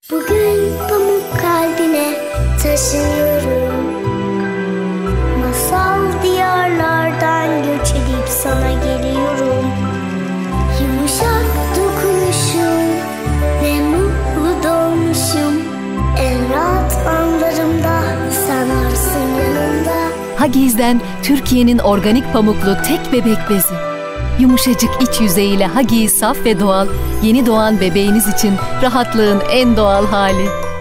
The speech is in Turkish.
Bugün pamuk kalbine taşınıyorum. Masal diyarlardan göç edip sana geliyorum. Yumuşak dokunuşum ve mutlu dolmuşum. En rahat anlarımda sen varsın yanımda. Huggies'den Türkiye'nin organik pamuklu tek bebek bezi. Yumuşacık iç yüzeyiyle Huggies saf ve doğal, yeni doğan bebeğiniz için rahatlığın en doğal hali.